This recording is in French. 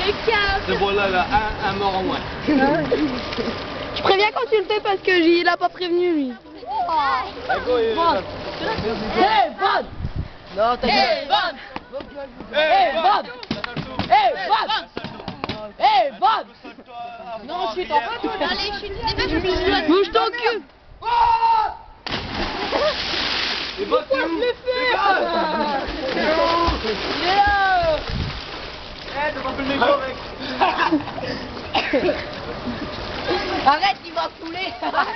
C'est bon là, un mort en moins. Je préviens quand tu le fais parce que il a pas prévenu lui. Hey, Bob! Non, t'as Hey, Bob! Hey, Bob! Hey, Bob! Hey, Bob! Non, chute en bas, toi! Allez, chute. Bouge ton cul. Et Bob, c'est où? Il est là! Eh, t'as pas fait le méchant, mec. Arrête, il va couler!